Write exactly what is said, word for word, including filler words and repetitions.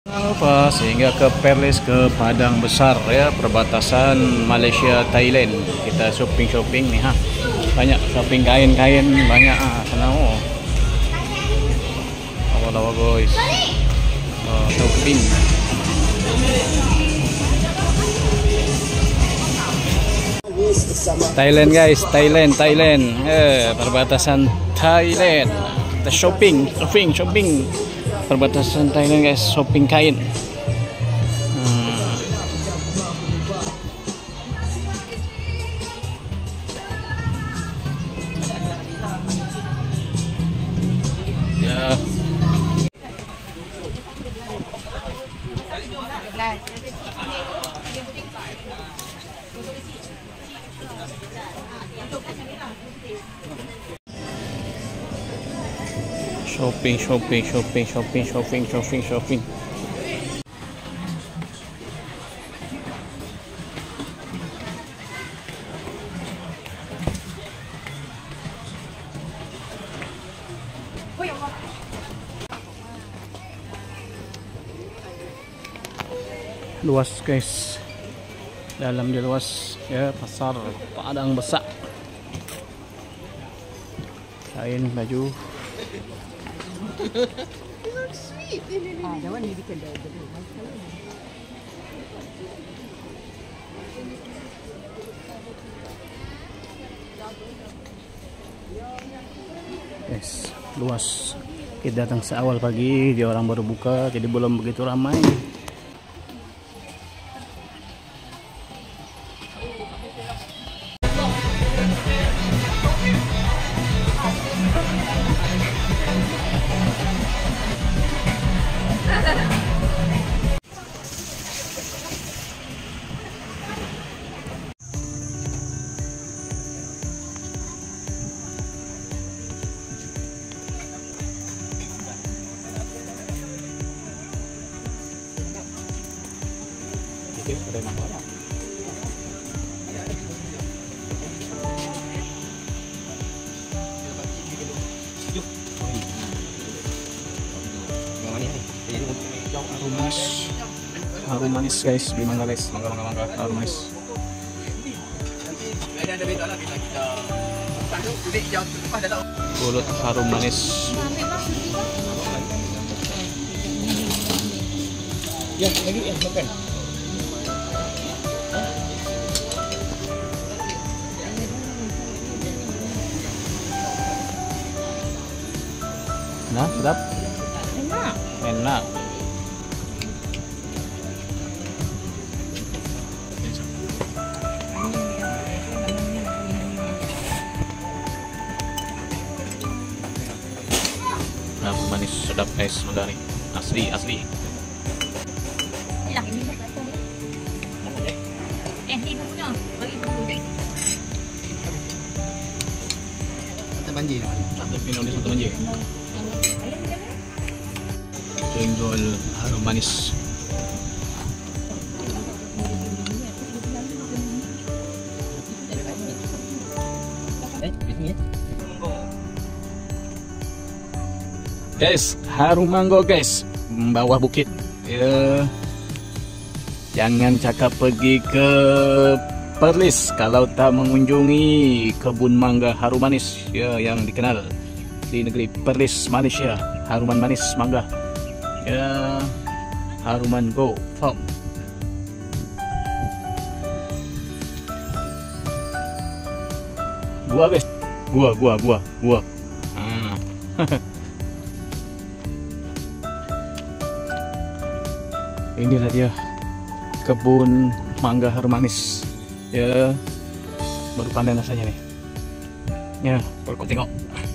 Jangan lupa sehingga ke Perlis, ke Padang Besar ya, perbatasan Malaysia Thailand. Kita shopping-shopping nih ha. Banyak shopping kain-kain banyak ah sana oh. Awal-awal guys. Oh, shopping. Thailand guys, Thailand, Thailand. Eh, perbatasan Thailand. Kita shopping, shopping, shopping. Perbatasan Thailand guys, shopping kain. Hmm. Ya. Shopping, shopping, shopping, shopping, shopping, shopping, shopping. Luas guys, dalam dia luas ya, pasar Padang Besar. Kain baju. Ah, that one you can do. Yes, luas. Kita datang seawal pagi, dia orang baru buka, jadi belum begitu ramai. Harum manis, harum manis guys, di mangga guys, mangga mangga mangga, harum manis. Pulut harum manis. Ya, lagi ya, makan. Nah, sedap. Enak. Enak. Nah, manis sedap guys, dari asli asli. Eh, ini punya. Bagi dulu deh. Sate banjir. Satu pino di satu banjir. Cendol harum manis. Eh, ini ya. Guys, harum mango guys, bawah bukit. Ya. Jangan cakap pergi ke Perlis kalau tak mengunjungi kebun mangga harum manis ya, yang dikenal di negeri Perlis, Malaysia. Haruman manis mangga. Ya, Haruman Go Farm. Gua guys, gua gua gua gua. Ah. Inilah dia kebun mangga harum manis ya, baru pandai rasanya nih ya, baru kau tengok.